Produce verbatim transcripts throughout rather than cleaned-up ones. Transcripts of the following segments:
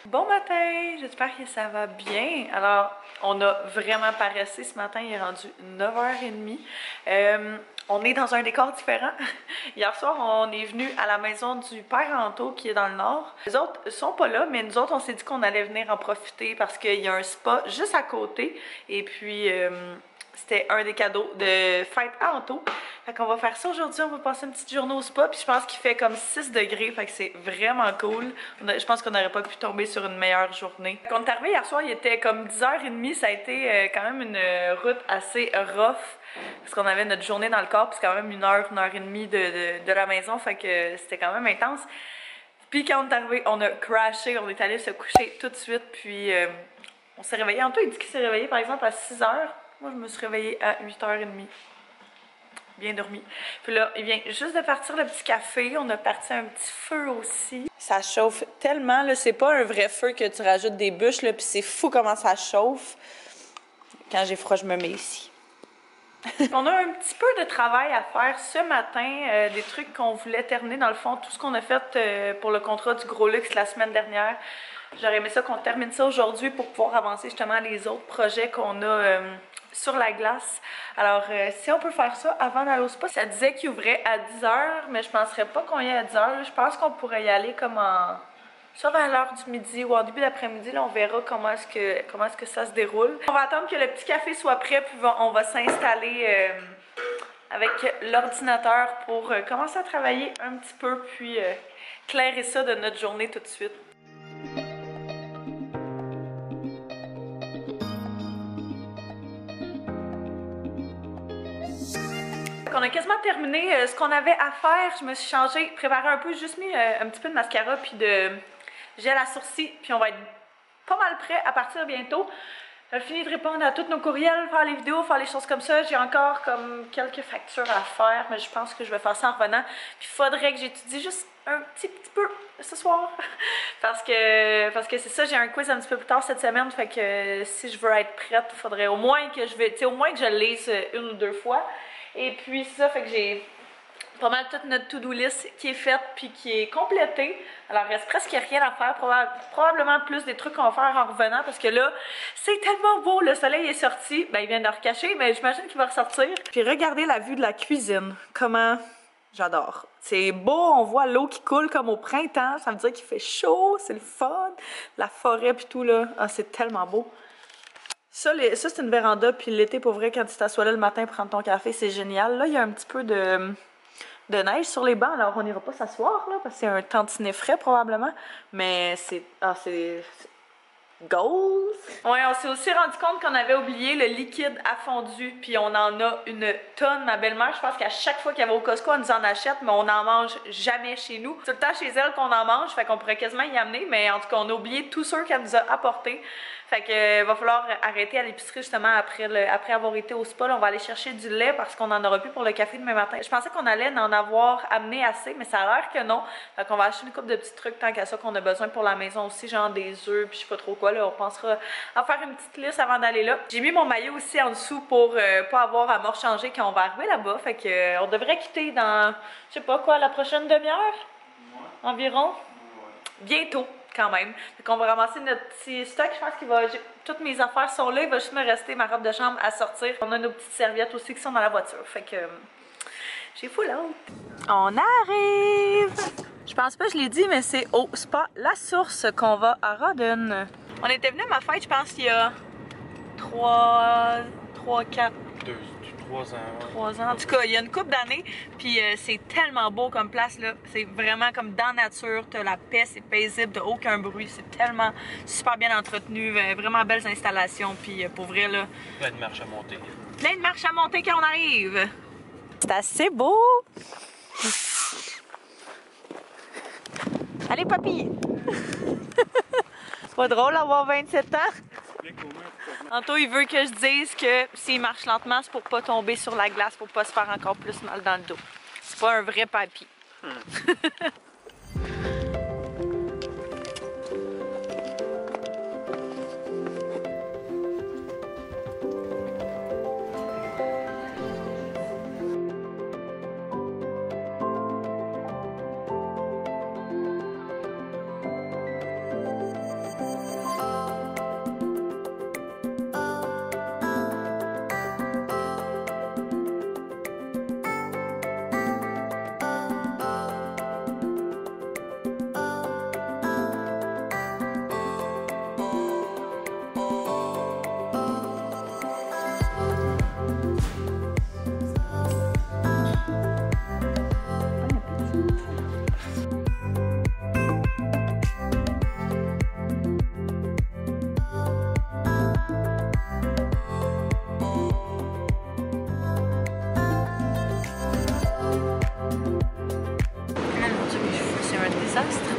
Bon matin, j'espère que ça va bien. Alors, on a vraiment paressé ce matin, il est rendu neuf heures trente. Euh, on est dans un décor différent. Hier soir, on est venu à la maison du père Anto qui est dans le nord. Les autres sont pas là, mais nous autres, on s'est dit qu'on allait venir en profiter parce qu'il y a un spa juste à côté. Et puis, euh, c'était un des cadeaux de fête à Anto. Fait qu'on va faire ça aujourd'hui, on va passer une petite journée au spa, puis je pense qu'il fait comme six degrés, fait que c'est vraiment cool. On a, je pense qu'on n'aurait pas pu tomber sur une meilleure journée. Quand on est arrivé hier soir, il était comme dix heures trente, ça a été euh, quand même une euh, route assez rough, parce qu'on avait notre journée dans le corps, puis c'est quand même une heure, une heure et demie de, de, de la maison, fait que c'était quand même intense. Puis quand on est arrivé, on a crashé, on est allé se coucher tout de suite, puis euh, on s'est réveillé. Anto, il dit qu'il s'est réveillé par exemple à six heures, moi je me suis réveillée à huit heures trente. Bien dormi. Puis là, il vient juste de partir le petit café. On a parti un petit feu aussi. Ça chauffe tellement, là. C'est pas un vrai feu que tu rajoutes des bûches, là. Puis c'est fou comment ça chauffe. Quand j'ai froid, je me mets ici. On a un petit peu de travail à faire ce matin. Euh, des trucs qu'on voulait terminer. Dans le fond, tout ce qu'on a fait euh, pour le contrat du Gros Luxe la semaine dernière. J'aurais aimé ça qu'on termine ça aujourd'hui pour pouvoir avancer justement les autres projets qu'on a euh, sur la glace. Alors, euh, si on peut faire ça avant d'aller au spa, ça disait qu'il ouvrait à dix heures, mais je penserais pas qu'on y est à dix heures. Je pense qu'on pourrait y aller comme en... soit vers l'heure du midi ou en début d'après-midi. Là, on verra comment est-ce que, comment est-ce que ça se déroule. On va attendre que le petit café soit prêt, puis on va s'installer euh, avec l'ordinateur pour euh, commencer à travailler un petit peu, puis euh, clairer ça de notre journée tout de suite. On a quasiment terminé euh, ce qu'on avait à faire. Je me suis changée, préparé un peu, juste mis euh, un petit peu de mascara puis de gel à sourcils. Puis on va être pas mal prêt à partir bientôt. J'ai fini de répondre à tous nos courriels, faire les vidéos, faire les choses comme ça. J'ai encore comme quelques factures à faire, mais je pense que je vais faire ça en revenant. Puis il faudrait que j'étudie juste un petit, petit peu ce soir. parce que parce que c'est ça, j'ai un quiz un petit peu plus tard cette semaine. Fait que si je veux être prête, il faudrait au moins que je vais, tu sais, au moins que je le lise une ou deux fois. Et puis ça fait que j'ai pas mal toute notre to-do list qui est faite puis qui est complétée. Alors il reste presque rien à faire, Proba probablement plus des trucs qu'on va faire en revenant parce que là, c'est tellement beau, le soleil est sorti. Ben il vient de le recacher, mais j'imagine qu'il va ressortir. Puis regardez la vue de la cuisine, comment j'adore. C'est beau, on voit l'eau qui coule comme au printemps, ça veut dire qu'il fait chaud, c'est le fun. La forêt puis tout là, ah, c'est tellement beau. Ça, ça c'est une véranda, puis l'été, pour vrai, quand tu t'assois là le matin prendre ton café, c'est génial. Là, il y a un petit peu de, de neige sur les bancs, alors on n'ira pas s'asseoir, là, parce que c'est un tantinet frais, probablement. Mais c'est... Ah, c'est... goals! Ouais, on s'est aussi rendu compte qu'on avait oublié le liquide à fondu, puis on en a une tonne. Ma belle-mère, je pense qu'à chaque fois qu'il y avait au Costco, elle nous en achète, mais on n'en mange jamais chez nous. C'est tout le temps chez elle qu'on en mange, fait qu'on pourrait quasiment y amener, mais en tout cas, on a oublié tous ceux qu'elle nous a apportés. Fait que euh, va falloir arrêter à l'épicerie justement après, le, après avoir été au spa. Là, on va aller chercher du lait parce qu'on en aura plus pour le café demain matin. Je pensais qu'on allait en avoir amené assez, mais ça a l'air que non. Fait qu'on va acheter une couple de petits trucs tant qu'à ça qu'on a besoin pour la maison aussi, genre des œufs, puis je sais pas trop quoi. Là, on pensera à faire une petite liste avant d'aller là. J'ai mis mon maillot aussi en dessous pour euh, pas avoir à me rechanger quand on va arriver là-bas. Fait que euh, on devrait quitter dans, je sais pas quoi, la prochaine demi-heure? Ouais. Environ? Ouais. Bientôt. Quand même. Donc on va ramasser notre petit stock. Je pense qu'il va. Toutes mes affaires sont là. Il va juste me rester ma robe de chambre à sortir. On a nos petites serviettes aussi qui sont dans la voiture. Fait que j'ai full out. On arrive! Je pense pas que je l'ai dit, mais c'est au spa La Source qu'on va à Rawdon. On était venu à ma fête, je pense, il y a trois, trois, quatre. Deux, trois ans. Ouais. Trois ans. En tout cas, il y a une couple d'années, puis euh, c'est tellement beau comme place, là. C'est vraiment comme dans la nature, t'as la paix, c'est paisible, t'as aucun bruit, c'est tellement super bien entretenu, euh, vraiment belles installations, puis euh, pour vrai, là... Plein de marches à monter. Plein de marches à monter quand on arrive. C'est assez beau! Allez, papy! C'est pas drôle d'avoir vingt-sept ans? Anto, il veut que je dise que s'il marche lentement, c'est pour pas tomber sur la glace, pour pas se faire encore plus mal dans le dos. C'est pas un vrai papy. Hmm. désastre.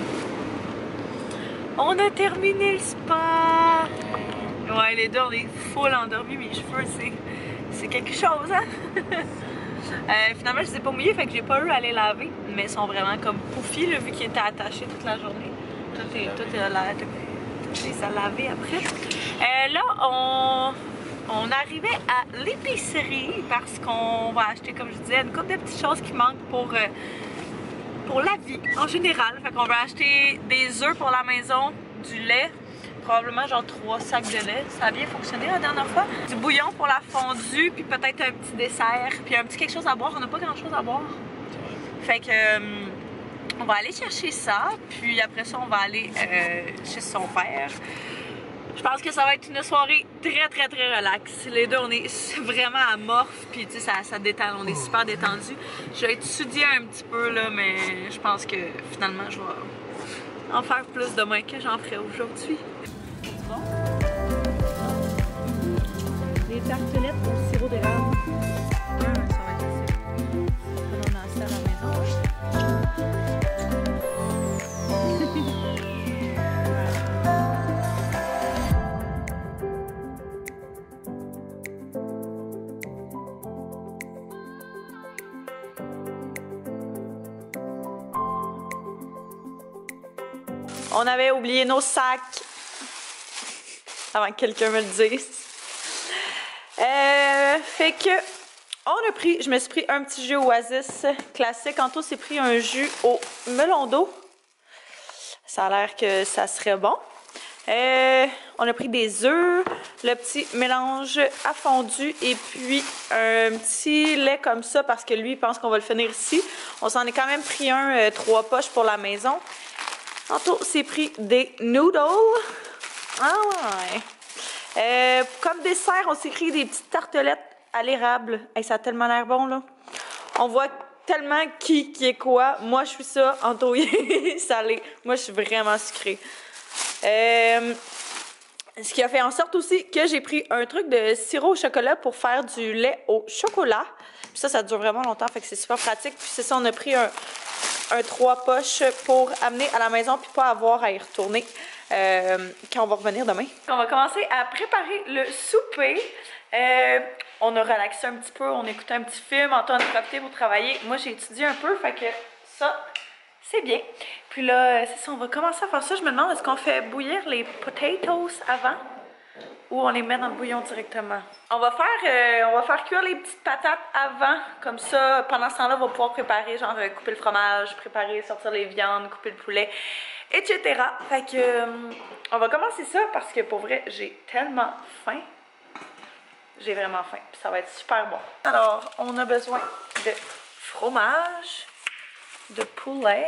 On a terminé le spa! Ouais, les deux, on est full endormis. Mes cheveux, c'est quelque chose, hein? euh, finalement, je les ai pas mouillés, fait que j'ai pas eu à les laver. Mais ils sont vraiment comme poufis, là, vu qu'ils étaient attachés toute la journée. Tout est, tout est, à la, tout est à laver après. Euh, là, on, on arrivait à l'épicerie parce qu'on va acheter, comme je disais, une couple de petites choses qui manquent pour, euh, pour la vie en général. Fait qu'on va acheter des œufs pour la maison, du lait, probablement genre trois sacs de lait. Ça a bien fonctionné la dernière fois. Du bouillon pour la fondue, puis peut-être un petit dessert, puis un petit quelque chose à boire. On n'a pas grand chose à boire. Fait que euh, on va aller chercher ça, puis après ça, on va aller euh, chez son père. Je pense que ça va être une soirée très très très relax. Les deux, on est vraiment amorphes, puis tu sais, ça, ça détend, on est super détendus. Je vais étudier un petit peu là, mais je pense que finalement, je vais en faire plus demain que j'en ferai aujourd'hui. Bon. Les tartelettes au sirop d'érable. Ah, ça va être assez. On a ça à la maison. On avait oublié nos sacs avant que quelqu'un me le dise. Euh, fait que on a pris, je me suis pris un petit jus Oasis classique. Anto s'est pris un jus au melon d'eau. Ça a l'air que ça serait bon. Euh, on a pris des œufs, le petit mélange à fondu et puis un petit lait comme ça parce que lui il pense qu'on va le finir ici. On s'en est quand même pris un euh, trois poches pour la maison. Anto s'est pris des noodles. Ah ouais. Euh, comme dessert, on s'est pris des petites tartelettes à l'érable. Hey, ça a tellement l'air bon, là. On voit tellement qui, qui est quoi. Moi, je suis ça. Anto, il est salé. Moi, je suis vraiment sucrée. Euh, ce qui a fait en sorte aussi que j'ai pris un truc de sirop au chocolat pour faire du lait au chocolat. Puis ça, ça dure vraiment longtemps, fait que c'est super pratique. Puis c'est ça, on a pris un... un trois poches pour amener à la maison puis pas avoir à y retourner euh, quand on va revenir demain. On va commencer à préparer le souper. Euh, on a relaxé un petit peu, on écoutait un petit film, Antoine a profité pour travailler. Moi, j'ai étudié un peu, fait que ça, c'est bien. Puis là, c'est ça, on va commencer à faire ça. Je me demande, est-ce qu'on fait bouillir les potatoes avant ou on les met dans le bouillon directement? On va faire, euh, on va faire cuire les petites patates avant, comme ça, pendant ce temps-là, on va pouvoir préparer, genre euh, couper le fromage, préparer, sortir les viandes, couper le poulet, et cetera. Fait que, euh, on va commencer ça parce que pour vrai, j'ai tellement faim. J'ai vraiment faim, puis ça va être super bon. Alors, on a besoin de fromage, de poulet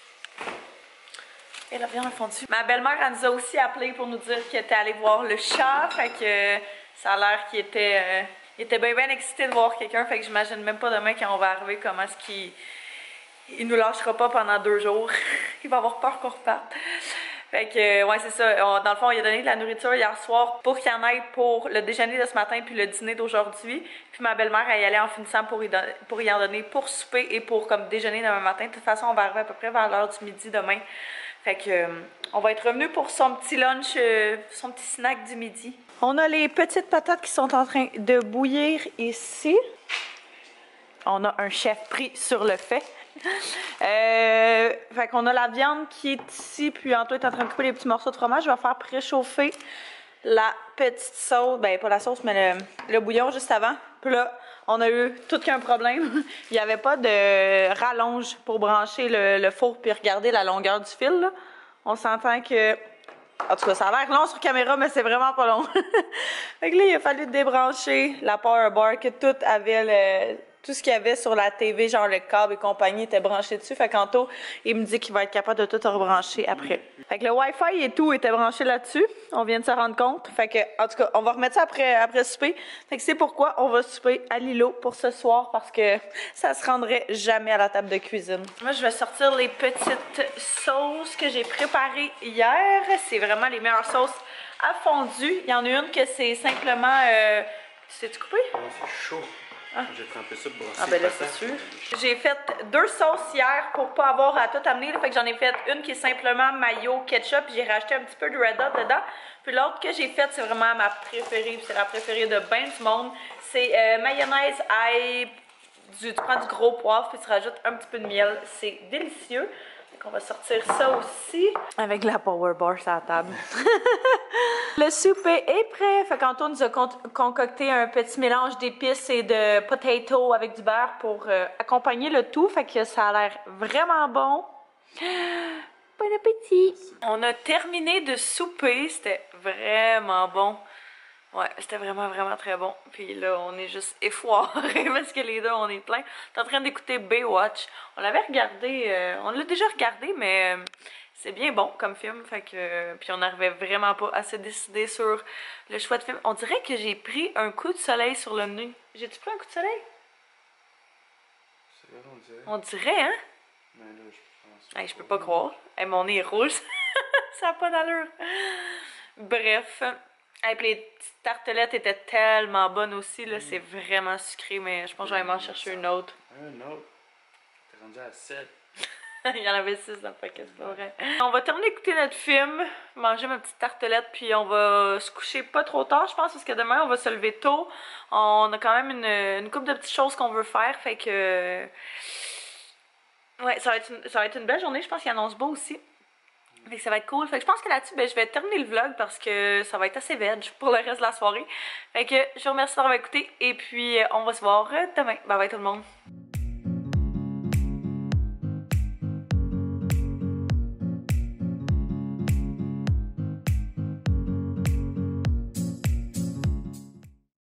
et la viande fondue. Ma belle-mère, elle nous a aussi appelé pour nous dire qu'elle était allée voir le chat, fait que ça a l'air qu'il était, euh, il était bien bien excité de voir quelqu'un, fait que j'imagine même pas demain quand on va arriver comment est-ce qu'il il nous lâchera pas pendant deux jours. Il va avoir peur qu'on reparte. Fait que, ouais, c'est ça. On, dans le fond, il a donné de la nourriture hier soir pour qu'il y en ait pour le déjeuner de ce matin puis le dîner d'aujourd'hui. Puis ma belle-mère, elle y allait en finissant pour y, don pour y en donner pour souper et pour comme déjeuner demain matin. De toute façon, on va arriver à peu près vers l'heure du midi demain. Fait que, euh, on va être revenu pour son petit lunch, euh, son petit snack du midi. On a les petites patates qui sont en train de bouillir ici. On a un chef pris sur le fait. euh, fait qu'on a la viande qui est ici, puis Anto est en train de couper les petits morceaux de fromage. Je vais faire préchauffer la petite sauce, ben pas la sauce, mais le, le bouillon juste avant. Puis là, on a eu tout qu'un problème. Il n'y avait pas de rallonge pour brancher le, le four puis regarder la longueur du fil, là. On s'entend que... En tout cas, ça a l'air long sur caméra, mais c'est vraiment pas long. Fait que là, il a fallu débrancher la power bar, que tout avait le... Tout ce qu'il y avait sur la T V, genre le câble et compagnie, était branché dessus. Fait qu'Anto, il me dit qu'il va être capable de tout rebrancher après. Fait que le Wi-Fi et tout était branché là-dessus. On vient de se rendre compte. Fait que, en tout cas, on va remettre ça après, après souper. Fait que c'est pourquoi on va souper à Lilo pour ce soir, parce que ça se rendrait jamais à la table de cuisine. Moi, je vais sortir les petites sauces que j'ai préparées hier. C'est vraiment les meilleures sauces à fondu. Il y en a une que c'est simplement... Euh... Tu sais-tu couper? Oh, c'est chaud. Ah. J'ai trempé ça pour brosser Ah ben là, les c'est patates. sûr. J'ai fait deux sauces hier pour pas avoir à tout amener. Là, fait que j'en ai fait une qui est simplement mayo, ketchup, puis j'ai rajouté un petit peu de Red Hot dedans. Puis l'autre que j'ai faite, c'est vraiment ma préférée, puis c'est la préférée de ben du monde. C'est euh, mayonnaise, ail, du, tu prends du gros poivre, puis tu rajoutes un petit peu de miel. C'est délicieux. On va sortir ça aussi. Avec la power bar sur la table. Le souper est prêt. Fait qu'Antoine nous a con concocté un petit mélange d'épices et de potato avec du beurre pour euh, accompagner le tout. Fait que ça a l'air vraiment bon. Bon appétit! On a terminé de souper. C'était vraiment bon. Ouais, c'était vraiment, vraiment très bon. Puis là, on est juste effoirés parce que les deux, on est plein. T'es en train d'écouter Baywatch. On l'avait regardé, euh, on l'a déjà regardé, mais euh, c'est bien bon comme film. Fait que, euh, puis on n'arrivait vraiment pas à se décider sur le choix de film. On dirait que j'ai pris un coup de soleil sur le nez. J'ai-tu pris un coup de soleil? C'est vrai, on dirait. On dirait, hein? Mais là, je pense. Hey, je peux pas croire. Hey, mon nez est rouge. Ça n'a pas d'allure. Bref. Et puis les petites tartelettes étaient tellement bonnes aussi, là, mm. C'est vraiment sucré, mais je pense que je vais m'en chercher une autre. Un autre? T'es rendu à sept. Il y en avait six dans le paquet, c'est pas vrai. On va terminer d'écouter notre film, manger ma petite tartelette, puis on va se coucher pas trop tard, je pense, parce que demain, on va se lever tôt. On a quand même une, une couple de petites choses qu'on veut faire, fait que... Ouais, ça va être une, ça va être une belle journée, je pense qu'il annonce beau aussi. Fait que ça va être cool. Fait que je pense que là-dessus, ben, je vais terminer le vlog parce que ça va être assez veg pour le reste de la soirée. Fait que je vous remercie d'avoir écouté et puis on va se voir demain. Bye bye tout le monde.